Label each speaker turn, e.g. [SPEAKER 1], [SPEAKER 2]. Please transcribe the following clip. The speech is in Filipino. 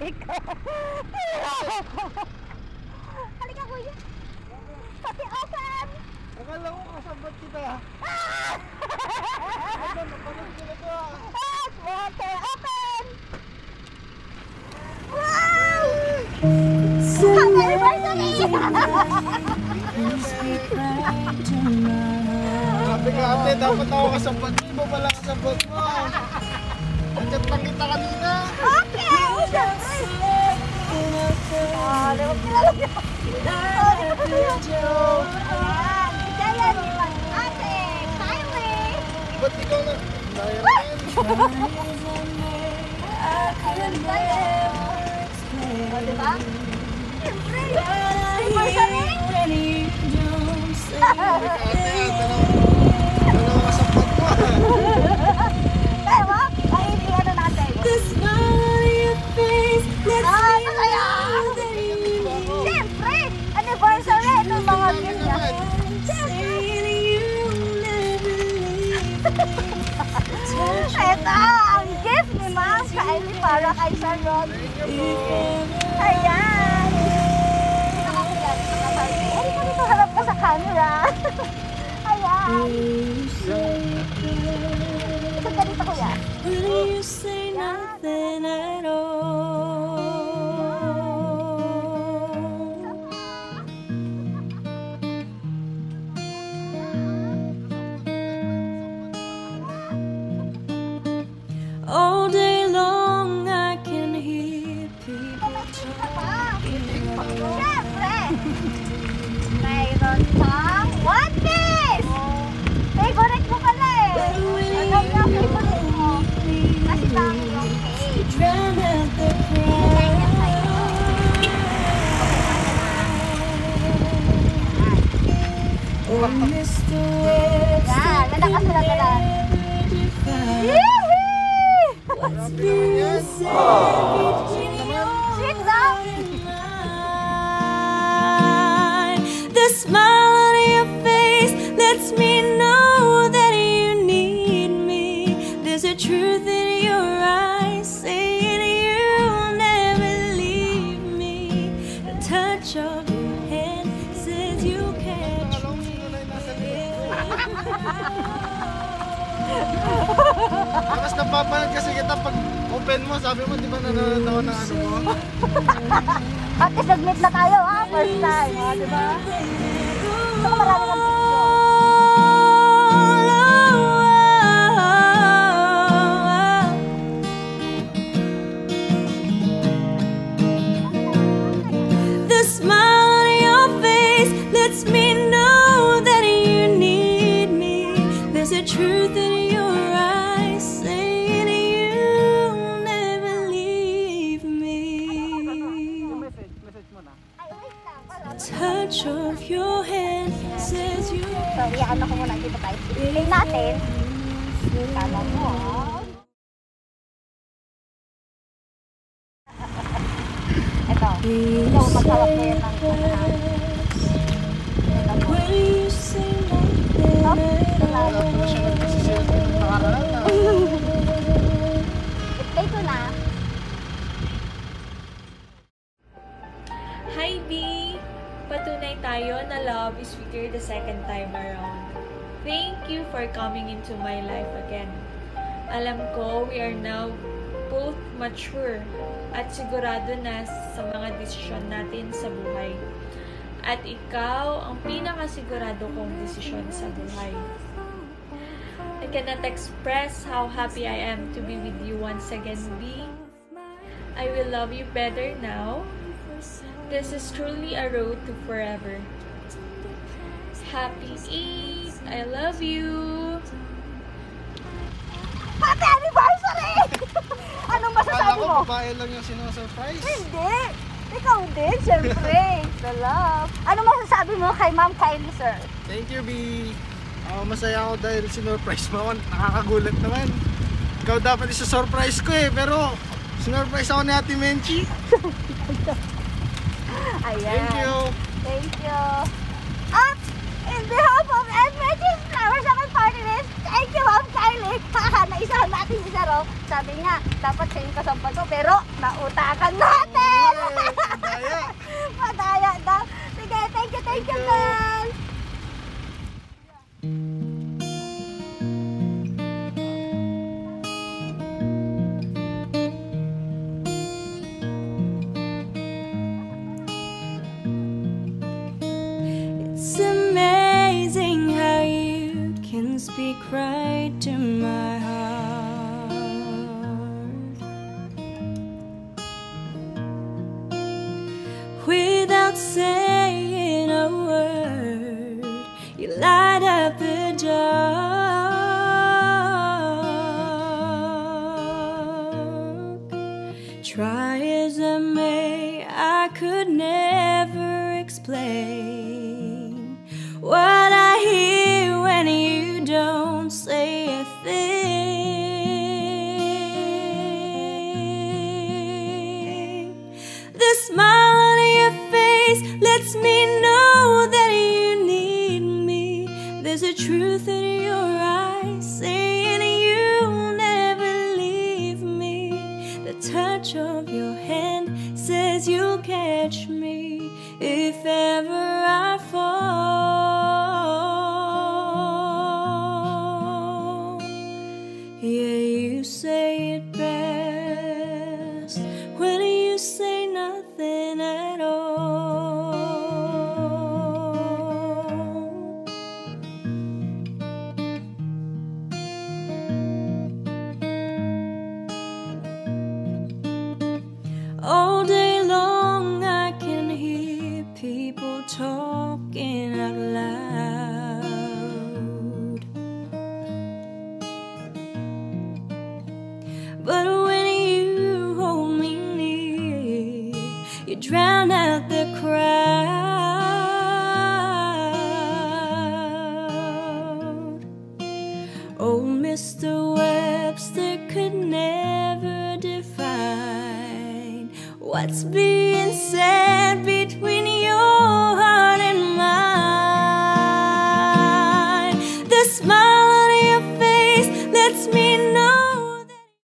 [SPEAKER 1] Halika kuya. Pati open.
[SPEAKER 2] Akala ko kasabot kita. Napanood ko na to.
[SPEAKER 1] Okay, open. Wow! Happy anniversary!
[SPEAKER 2] Sabi ka ate, dapat ako kasabot. Hindi mo pala kasabot mo. Nandiyan lang kita kanina.
[SPEAKER 1] Okay! Siyempre! Lewag nilalagyan. Lewag nilalagyan. Ayan, bigayan ni ate. Kylie!
[SPEAKER 2] Ba't ikaw na? Dahil
[SPEAKER 1] Ayan tayo. O, diba? Siyempre! Anniversary!
[SPEAKER 2] dalawa kasabot mo.
[SPEAKER 1] Kaya mo? Ay, hindi ano natin. Masaya! Siyempre! Anniversary! Itong mga gift niya. Ito, ang gift ni Ma'am Kylie para kay Sir Rod. Ayan! Sino ka kuya? Dito ka, Barbie. Ay, dito harap ka sa camera. Ayan! Ito ka dito, kuya.
[SPEAKER 3] All day long I can hear people talking.
[SPEAKER 1] Siyempre! Mayroon pang One Piece! Favorite ko pala eh! Ano yung favorite mo? Kasi lang yung cake.
[SPEAKER 3] Drown out the
[SPEAKER 1] Ganyan
[SPEAKER 3] crowd.
[SPEAKER 1] sa'yo.
[SPEAKER 3] Oh, Mr. West,
[SPEAKER 1] Yan, ganda ka sila gala.
[SPEAKER 3] what's been said
[SPEAKER 1] Sweet daw!
[SPEAKER 3] The smile on your face lets me know that you need me. There's a truth in your eyes saying you'll never leave me. The touch of your hand says you'll catch me.
[SPEAKER 2] Tapos napapanood kasi kita pag open mo, sabi mo, di ba nanonood ako ng ano mo?
[SPEAKER 1] At isagmit na tayo ha, first time ha, diba? Ito ko marami ng video.
[SPEAKER 3] The smile on your face lets me know that you need me. There's a truth in your eyes saying you'll never leave me.
[SPEAKER 2] Message mo na.
[SPEAKER 1] Ay, wait lang, pala.
[SPEAKER 3] Touch of your hand says you.
[SPEAKER 1] So, iyan ako muna dito tayo. Play natin. Kala mo ha. Ito. Ito, magsawak ko yan ng
[SPEAKER 3] When you sing
[SPEAKER 1] Stop.
[SPEAKER 3] like
[SPEAKER 1] Ito na.
[SPEAKER 2] Wala pa siya nagsisiyot ng nakaraan.
[SPEAKER 1] I-play ko na.
[SPEAKER 3] Hi B! Patunay tayo na love is sweeter the second time around. Thank you for coming into my life again. Alam ko we are now both mature at sigurado na sa mga desisyon natin sa buhay. At ikaw ang pinakasigurado kong desisyon sa buhay. I cannot express how happy I am to be with you once again, B. I will love you better now. This is truly a road to forever. Happy Eid! I love you!
[SPEAKER 1] Happy anniversary! Anong masasabi
[SPEAKER 2] Akala ko
[SPEAKER 1] mo?
[SPEAKER 2] babae lang yung sinosurprise.
[SPEAKER 1] Hindi! Ikaw din, syempre. The love. Ano masasabi mo kay Ma'am Kylie, sir?
[SPEAKER 2] Thank you, B. Masaya ako dahil sinurprise mo ako. Nakakagulat naman. Ikaw dapat isa-surprise ko eh. Pero sinurprise ako ni Ate Menchi.
[SPEAKER 1] Ayan.
[SPEAKER 2] Thank you.
[SPEAKER 1] Thank you. At In behalf of Emerging Flowers Akal Party List, thank you, Ma'am Kylie. Naisahan natin si Saro. Sabi nga, dapat sa yung kasampal ko, pero nautakan natin.
[SPEAKER 2] Madaya.
[SPEAKER 1] Madaya daw. Sige, thank you, girls.
[SPEAKER 4] It's amazing how you can speak right to my heart without saying a word. You light up the dark. Try as I may, I could never explain what I hear when you don't say a thing. The smile on your face lets me know that you need me. There's a truth in your eyes saying you'll never leave me. The touch of your hand says you'll catch me if ever I fall. Yeah, you say it best when you say nothing at all. All day long I can hear people talking out loud, but when you hold me near, you drown out the crowd. Old Mr. Webster could never define what's beyond